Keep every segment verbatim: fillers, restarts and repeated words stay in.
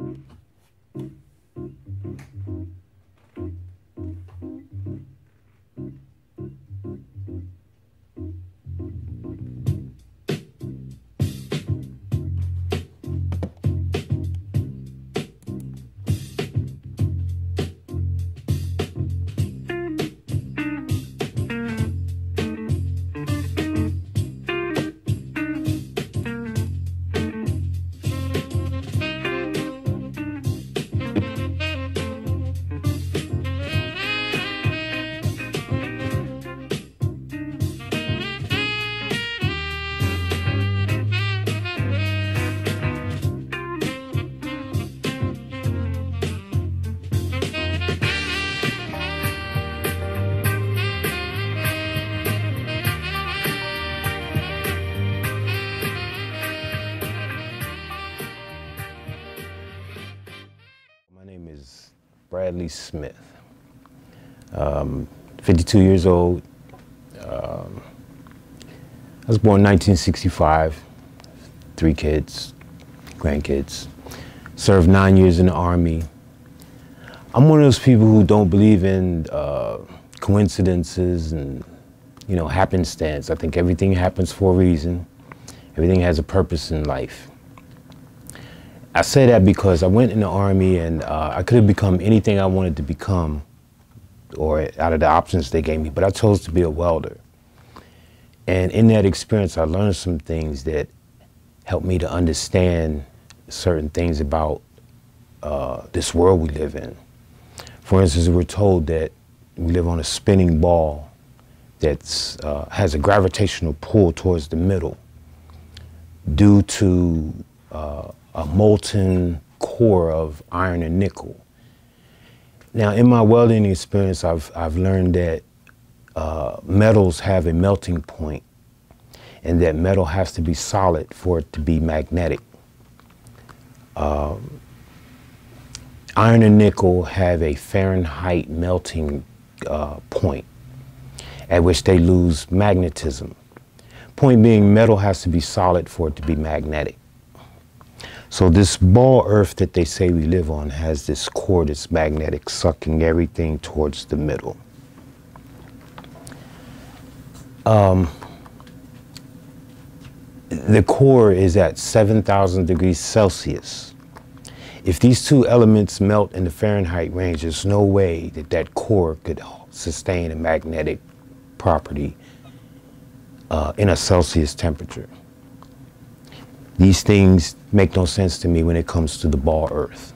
My name is Bradley Smith. Um, fifty-two years old. Um, I was born in nineteen sixty-five. Three kids, grandkids. Served nine years in the Army. I'm one of those people who don't believe in uh, coincidences and, you know, happenstance. I think everything happens for a reason. Everything has a purpose in life. I say that because I went in the Army and uh, I could have become anything I wanted to become, or out of the options they gave me, but I chose to be a welder. And in that experience, I learned some things that helped me to understand certain things about uh, this world we live in. For instance, we're told that we live on a spinning ball that uh, has a gravitational pull towards the middle due to uh, a molten core of iron and nickel. Now, in my welding experience, I've, I've learned that uh, metals have a melting point and that metal has to be solid for it to be magnetic. Um, iron and nickel have a Fahrenheit melting uh, point at which they lose magnetism. Point being, metal has to be solid for it to be magnetic. So this ball earth that they say we live on has this core that's magnetic, sucking everything towards the middle. Um, the core is at seven thousand degrees Celsius. If these two elements melt in the Fahrenheit range, there's no way that that core could sustain a magnetic property uh, in a Celsius temperature. These things make no sense to me when it comes to the ball earth.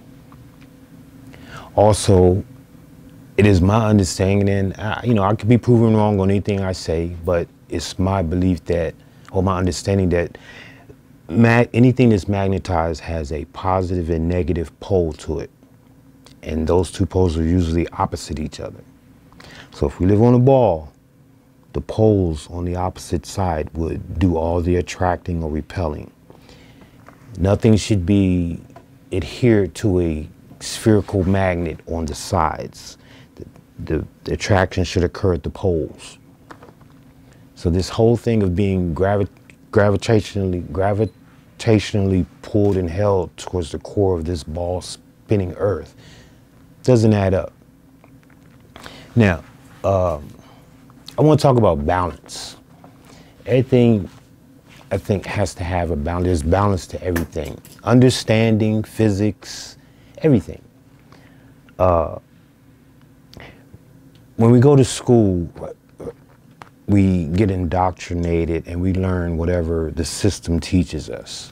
Also, it is my understanding, and I, you know, I could be proven wrong on anything I say, but it's my belief that, or my understanding that mag anything that's magnetized has a positive and negative pole to it. And those two poles are usually opposite each other. So if we live on a ball, the poles on the opposite side would do all the attracting or repelling. Nothing should be adhered to a spherical magnet on the sides. The, the, the attraction should occur at the poles. So this whole thing of being gravi gravitationally, gravitationally pulled and held towards the core of this ball spinning earth doesn't add up. Now, um, I want to talk about balance. Everything, I think, has to have a balance. There's balance to everything. Understanding, physics, everything. Uh, when we go to school, we get indoctrinated and we learn whatever the system teaches us.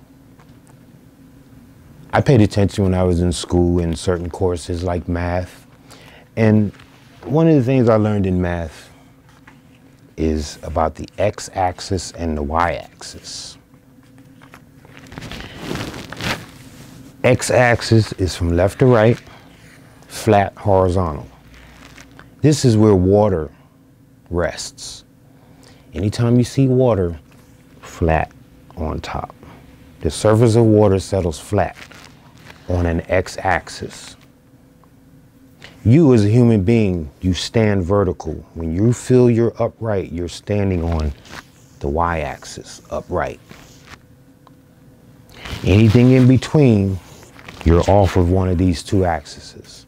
I paid attention when I was in school in certain courses like math. And one of the things I learned in math is about the x-axis and the y-axis. X-axis is from left to right, flat, horizontal. This is where water rests. Anytime you see water, flat on top. The surface of water settles flat on an x-axis. You as a human being, you stand vertical. When you feel you're upright, you're standing on the y-axis, upright. Anything in between You're off of one of these two axes.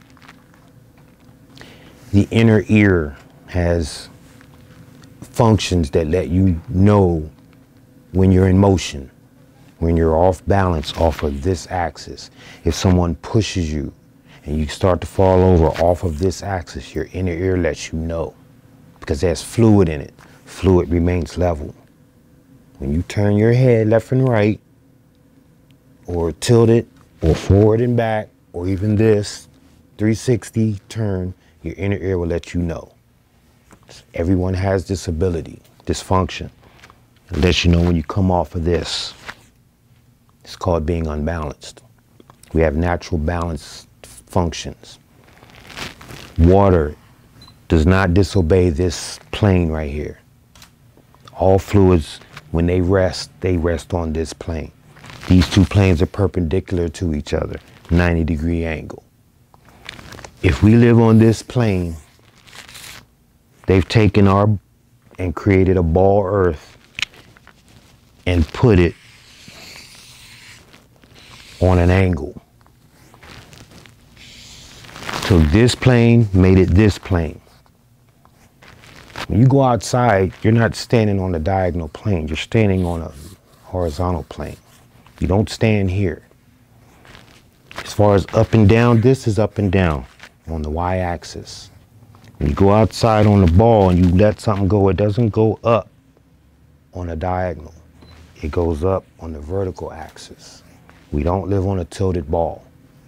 The inner ear has functions that let you know when you're in motion, when you're off balance off of this axis. If someone pushes you and you start to fall over off of this axis, your inner ear lets you know, because there's fluid in it. Fluid remains level. When you turn your head left and right, or tilt it, or forward and back, or even this three sixty turn, your inner ear will let you know. Everyone has this ability, this function. It lets you know when you come off of this. It's called being unbalanced. We have natural balance functions. Water does not disobey this plane right here. All fluids, when they rest, they rest on this plane. These two planes are perpendicular to each other, ninety degree angle. If we live on this plane, they've taken our and created a ball earth and put it on an angle. So this plane made it this plane. When you go outside, you're not standing on the diagonal plane, you're standing on a horizontal plane. You don't stand here. As far as up and down, this is up and down on the y-axis. When you go outside on the ball and you let something go, it doesn't go up on a diagonal. It goes up on the vertical axis. We don't live on a tilted ball.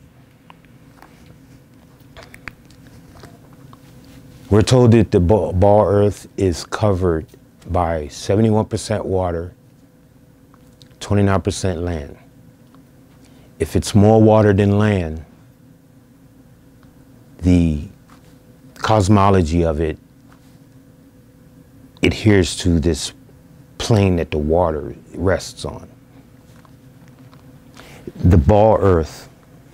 We're told that the ball, ball earth is covered by seventy-one percent water, twenty-nine percent land. If it's more water than land, the cosmology of it adheres to this plane that the water rests on. The ball earth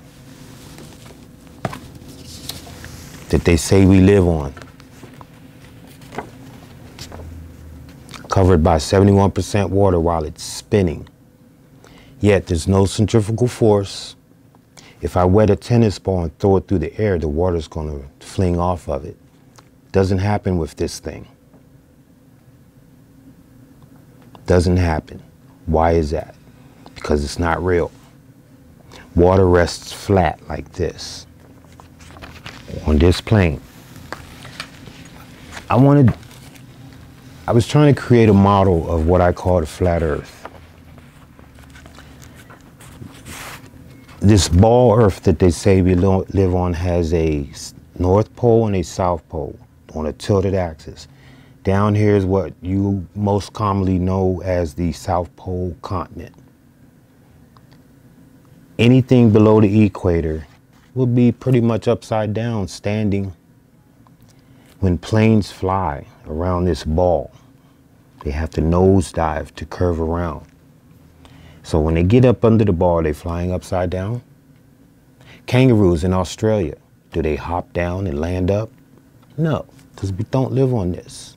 that they say we live on, covered by seventy-one percent water while it's spinning. Yet there's no centrifugal force. If I wet a tennis ball and throw it through the air, the water's gonna fling off of it. Doesn't happen with this thing. Doesn't happen. Why is that? Because it's not real. Water rests flat like this on this plane. I wanted, I was trying to create a model of what I call the flat earth. This ball earth that they say we live on has a north pole and a south pole on a tilted axis. Down here is what you most commonly know as the South Pole continent. Anything below the equator will be pretty much upside down, standing. When planes fly around this ball, they have to nosedive to curve around. So when they get up under the ball, are they flying upside down? Kangaroos in Australia, do they hop down and land up? No, because we don't live on this.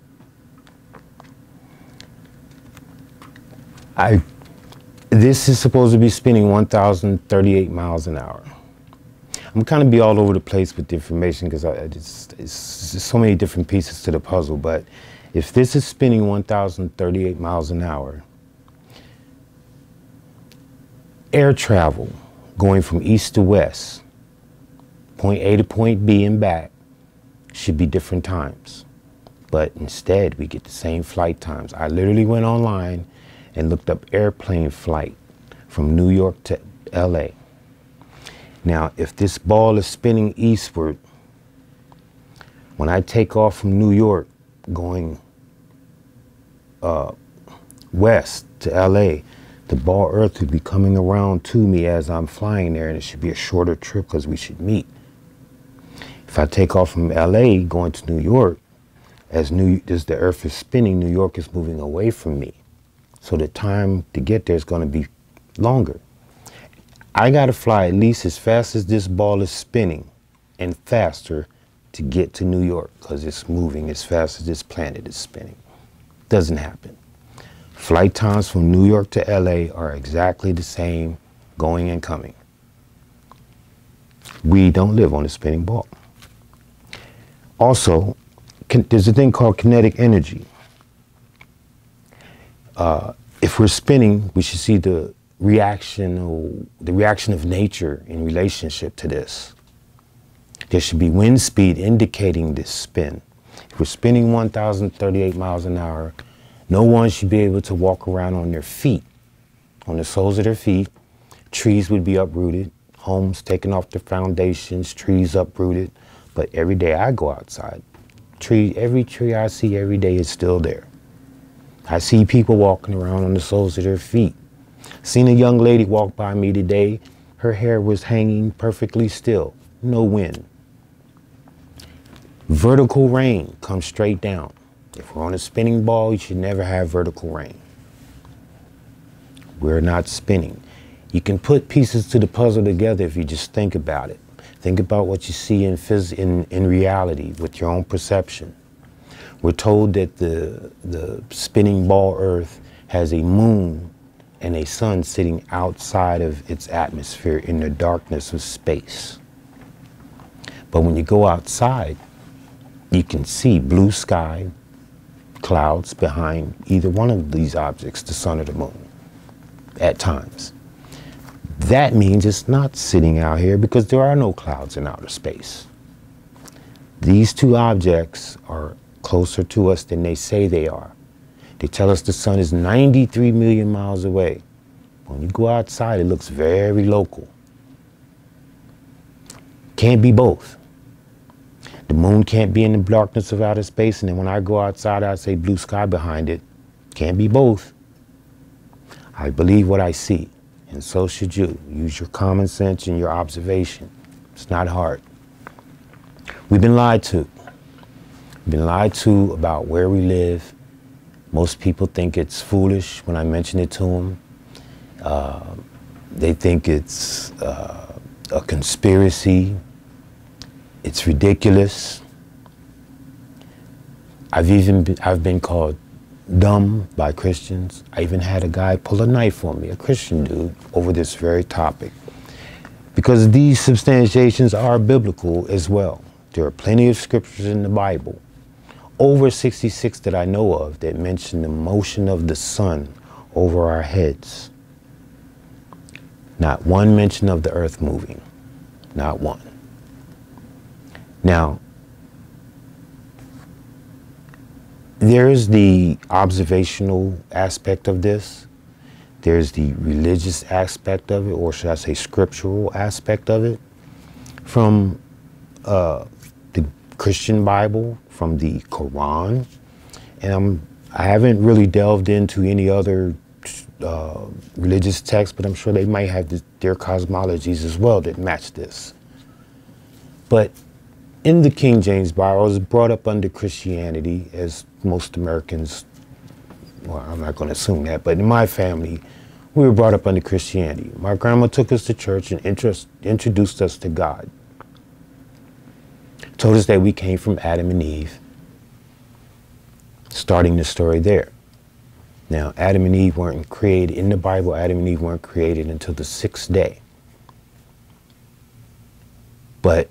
I, this is supposed to be spinning one thousand thirty-eight miles an hour. I'm kind of be all over the place with the information because I, I just, it's just so many different pieces to the puzzle, but if this is spinning one thousand thirty-eight miles an hour, air travel going from east to west, point A to point B and back, should be different times. But instead, we get the same flight times. I literally went online and looked up airplane flight from New York to L A. Now, if this ball is spinning eastward, when I take off from New York going uh, west to L A, the ball earth would be coming around to me as I'm flying there, and it should be a shorter trip because we should meet. If I take off from L A going to New York, as, New, as the earth is spinning, New York is moving away from me. So the time to get there is going to be longer. I got to fly at least as fast as this ball is spinning and faster to get to New York because it's moving as fast as this planet is spinning. Doesn't happen. Flight times from New York to L A are exactly the same going and coming. We don't live on a spinning ball. Also, can, there's a thing called kinetic energy. Uh, if we're spinning, we should see the reaction, or the reaction of nature in relationship to this. There should be wind speed indicating this spin. If we're spinning one thousand thirty-eight miles an hour, no one should be able to walk around on their feet, on the soles of their feet. Trees would be uprooted, homes taken off their foundations, trees uprooted. But every day I go outside, tree, every tree I see every day is still there. I see people walking around on the soles of their feet. Seen a young lady walk by me today. Her hair was hanging perfectly still, no wind. Vertical rain comes straight down. If we're on a spinning ball, you should never have vertical rain. We're not spinning. You can put pieces to the puzzle together if you just think about it. Think about what you see in, phys in, in reality with your own perception. We're told that the, the spinning ball Earth has a moon and a sun sitting outside of its atmosphere in the darkness of space. But when you go outside, you can see blue sky, clouds behind either one of these objects, the sun or the moon, at times. That means it's not sitting out here because there are no clouds in outer space. These two objects are closer to us than they say they are. They tell us the sun is ninety-three million miles away. When you go outside, it looks very local. Can't be both. The moon can't be in the darkness of outer space, and then when I go outside, I say blue sky behind it. Can't be both. I believe what I see, and so should you. Use your common sense and your observation. It's not hard. We've been lied to. We've been lied to about where we live. Most people think it's foolish when I mention it to them. Uh, they think it's uh, a conspiracy. It's ridiculous. I've even been, I've been called dumb by Christians. I even had a guy pull a knife on me, a Christian dude, over this very topic. Because these substantiations are biblical as well. There are plenty of scriptures in the Bible, over sixty-six that I know of, that mention the motion of the sun over our heads. Not one mention of the earth moving, not one. Now, there's the observational aspect of this. There's the religious aspect of it, or should I say scriptural aspect of it, from uh, the Christian Bible, from the Quran. And I'm, I haven't really delved into any other uh, religious texts, but I'm sure they might have the, their cosmologies as well that match this. But in the King James Bible, I was brought up under Christianity, as most Americans, well, I'm not going to assume that, but in my family, we were brought up under Christianity. My grandma took us to church and interest, introduced us to God. Told us that we came from Adam and Eve, starting the story there. Now, Adam and Eve weren't created, in the Bible, Adam and Eve weren't created until the sixth day. But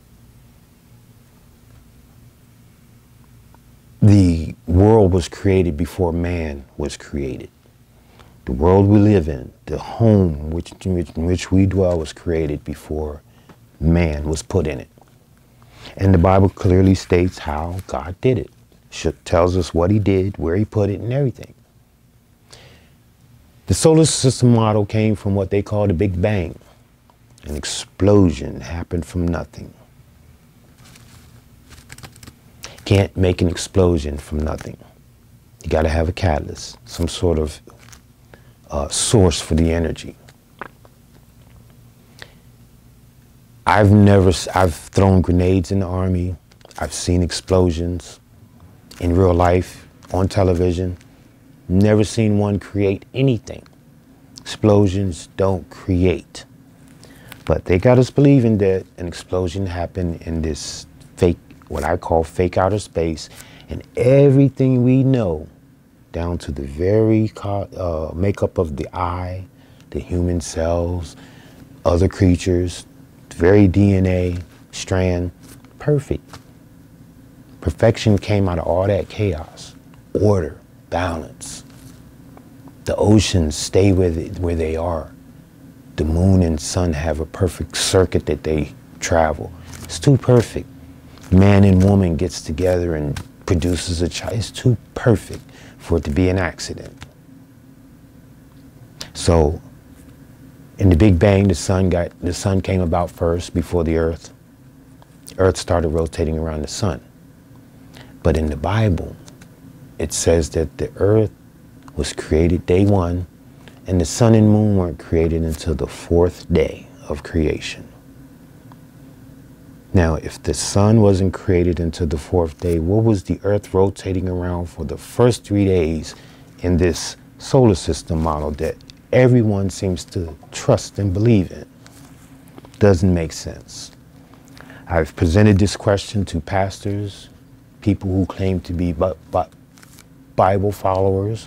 the world was created before man was created. The world we live in, the home which, in which we dwell, was created before man was put in it. And the Bible clearly states how God did it. It tells us what he did, where he put it, and everything. The solar system model came from what they call the Big Bang. An explosion happened from nothing. Can't make an explosion from nothing. You got to have a catalyst, some sort of uh, source for the energy. I've never, I've thrown grenades in the Army. I've seen explosions in real life, on television. Never seen one create anything. Explosions don't create. But they got us believing that an explosion happened in this fake, what I call fake outer space, and everything we know, down to the very uh, makeup of the eye, the human cells, other creatures, very D N A strand, perfect. Perfection came out of all that chaos. Order, balance. The oceans stay where they, where they are. The moon and sun have a perfect circuit that they travel. It's too perfect. Man and woman gets together and produces a child. It's too perfect for it to be an accident. So, in the Big Bang, the sun got the sun came about first before the earth. Earth started rotating around the sun. But in the Bible, it says that the earth was created day one, and the sun and moon weren't created until the fourth day of creation. Now, if the sun wasn't created until the fourth day, what was the earth rotating around for the first three days in this solar system model that everyone seems to trust and believe in? Doesn't make sense. I've presented this question to pastors, people who claim to be Bible followers,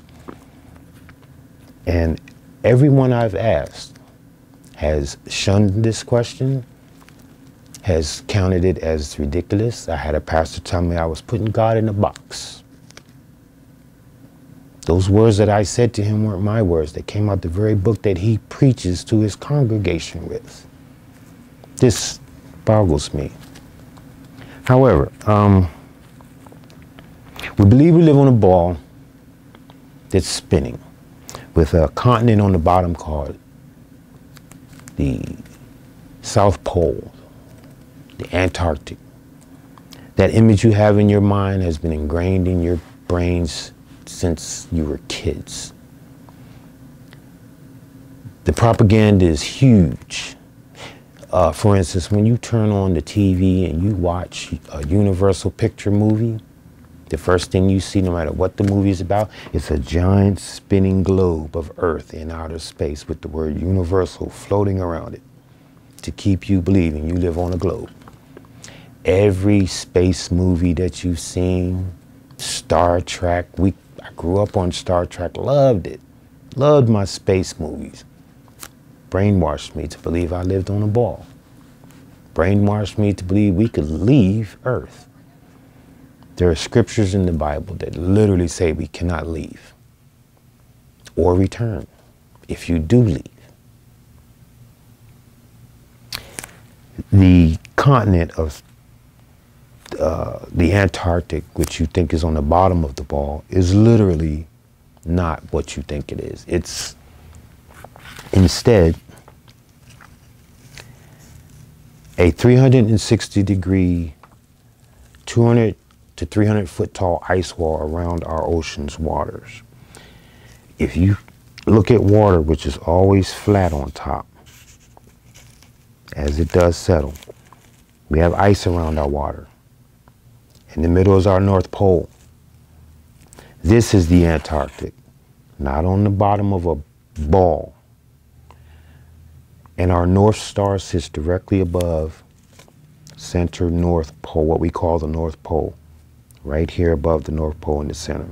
and everyone I've asked has shunned this question, has counted it as ridiculous. I had a pastor tell me I was putting God in a box. Those words that I said to him weren't my words. They came out the very book that he preaches to his congregation with. This boggles me. However, um, we believe we live on a ball that's spinning with a continent on the bottom called the South Pole, the Antarctic. That image you have in your mind has been ingrained in your brains since you were kids. The propaganda is huge. Uh, for instance, when you turn on the T V and you watch a Universal Picture movie, the first thing you see, no matter what the movie is about, is a giant spinning globe of Earth in outer space with the word Universal floating around it to keep you believing you live on a globe. Every space movie that you've seen, Star Trek, we, I grew up on Star Trek, loved it, loved my space movies. Brainwashed me to believe I lived on a ball. Brainwashed me to believe we could leave Earth. There are scriptures in the Bible that literally say we cannot leave or return if you do leave. The continent of uh, the Antarctic, which you think is on the bottom of the ball, is literally not what you think it is. It's instead a three hundred sixty degree, two hundred to three hundred foot tall ice wall around our ocean's waters. If you look at water, which is always flat on top, as it does settle, we have ice around our water. In the middle is our North Pole. This is the Antarctic, not on the bottom of a ball. And our North Star sits directly above center North Pole, what we call the North Pole. Right here above the North Pole in the center.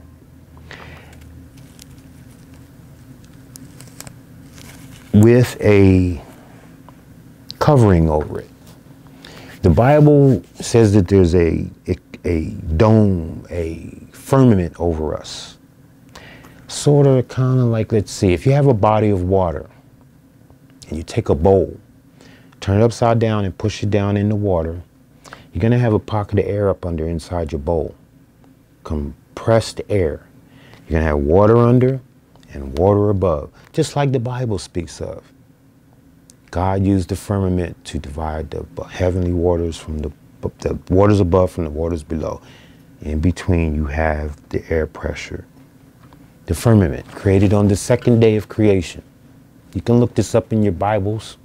With a covering over it. The Bible says that there's a, a, a dome, a firmament over us. Sort of, kind of like, let's see, if you have a body of water and you take a bowl, turn it upside down and push it down in the water, you're going to have a pocket of air up under inside your bowl. Compressed air. You're going to have water under and water above, just like the Bible speaks of. God used the firmament to divide the heavenly waters from the, the waters above from the waters below. In between, you have the air pressure. The firmament, created on the second day of creation. You can look this up in your Bibles.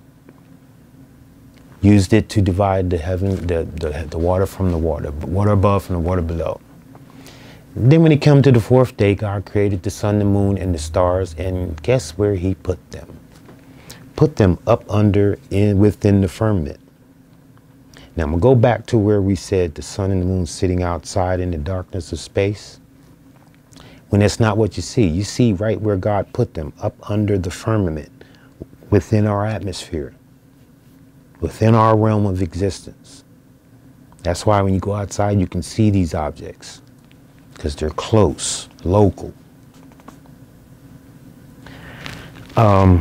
Used it to divide the heaven, the, the, the water from the water, water above from the water below. Then when it came to the fourth day, God created the sun, the moon, and the stars, and guess where he put them? Put them up under, in within the firmament. Now I'm gonna go back to where we said the sun and the moon sitting outside in the darkness of space. When that's not what you see. You see right where God put them, up under the firmament, within our atmosphere. within our realm of existence. That's why when you go outside, you can see these objects, because they're close, local. Um,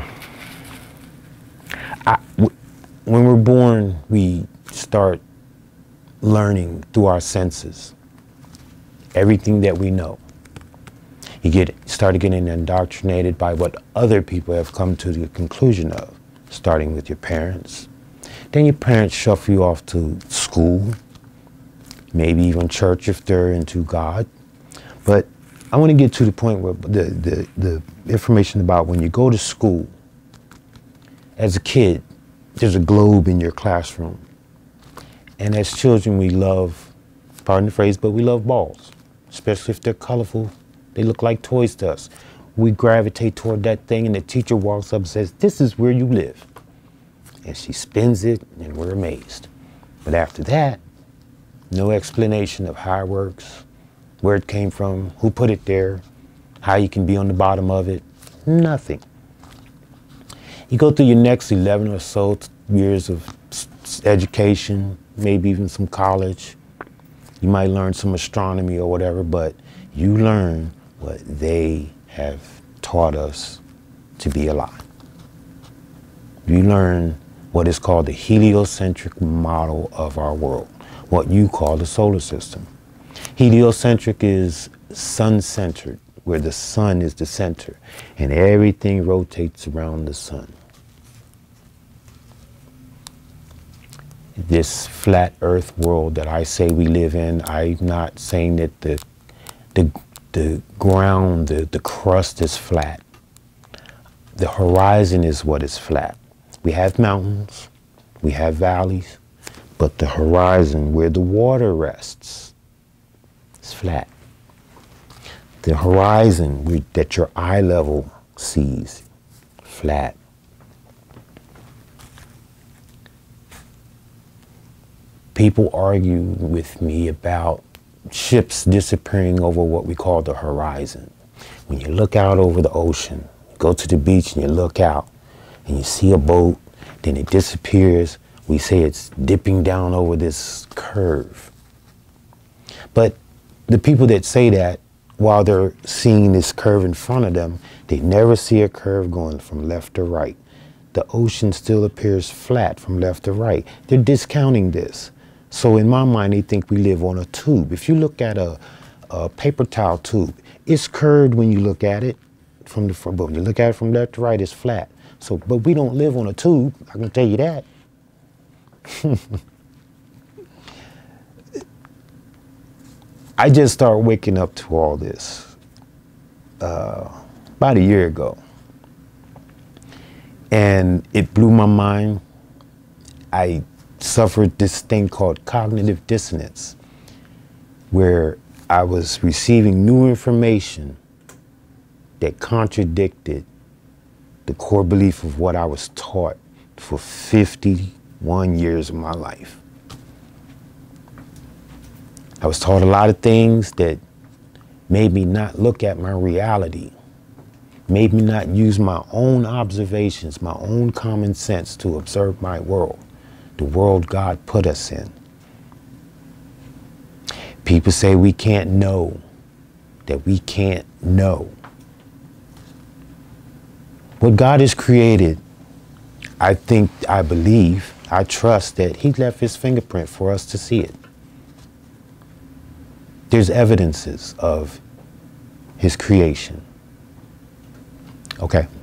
I, w when we're born, we start learning through our senses, everything that we know. You get started getting indoctrinated by what other people have come to the conclusion of, starting with your parents. Then your parents shuffle you off to school, maybe even church if they're into God. But I want to get to the point where the, the, the information about when you go to school, as a kid, there's a globe in your classroom. And as children, we love, pardon the phrase, but we love balls, especially if they're colorful. They look like toys to us. We gravitate toward that thing, and the teacher walks up and says, "This is where you live." And she spins it, and we're amazed. But after that, no explanation of how it works, where it came from, who put it there, how you can be on the bottom of it, nothing. You go through your next eleven or so years of education, maybe even some college. You might learn some astronomy or whatever, but you learn what they have taught us to be a lie. You learn what is called the heliocentric model of our world, what you call the solar system. Heliocentric is sun-centered, where the sun is the center, and everything rotates around the sun. This flat earth world that I say we live in, I'm not saying that the, the, the ground, the, the crust is flat. The horizon is what is flat. We have mountains, we have valleys, but the horizon where the water rests is flat. The horizon we, that your eye level sees, flat. People argue with me about ships disappearing over what we call the horizon. When you look out over the ocean, you go to the beach and you look out and you see a boat, then it disappears. We say it's dipping down over this curve. But the people that say that, while they're seeing this curve in front of them, they never see a curve going from left to right. The ocean still appears flat from left to right. They're discounting this. So in my mind, they think we live on a tube. If you look at a, a paper towel tube, it's curved when you look at it from the front, but when you look at it from left to right, it's flat. So, but we don't live on a tube, I can tell you that. I just started waking up to all this uh, about a year ago. And it blew my mind. I suffered this thing called cognitive dissonance, where I was receiving new information that contradicted the core belief of what I was taught for fifty-one years of my life. I was taught a lot of things that made me not look at my reality, made me not use my own observations, my own common sense to observe my world, the world God put us in. People say we can't know, that we can't know. What God has created, I think, I believe, I trust that He left His fingerprint for us to see it. There's evidences of His creation. Okay.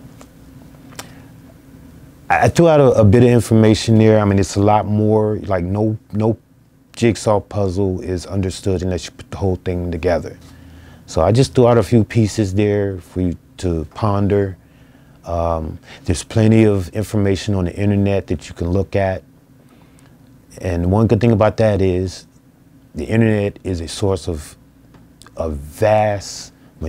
I threw out a, a bit of information there. I mean, it's a lot more, like no, no jigsaw puzzle is understood unless you put the whole thing together. So I just threw out a few pieces there for you to ponder. Um, there's plenty of information on the internet that you can look at. And one good thing about that is the internet is a source of a vast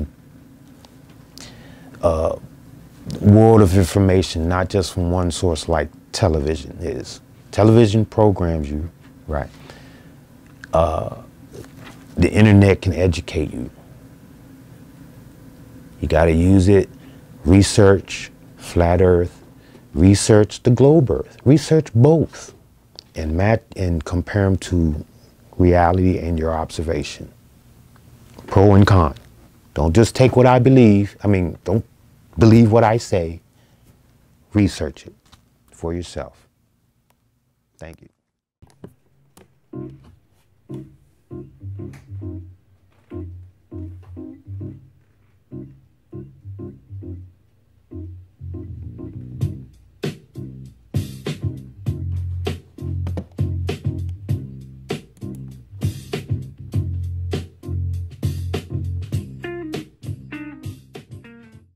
uh, world of information, not just from one source like television is. Television programs you, right. Uh, the internet can educate you. You got to use it. Research, flat earth, research the globe Earth. Research both and match and compare them to reality and your observation. Pro and con. Don't just take what I believe. I mean, don't believe what I say. Research it for yourself. Thank you.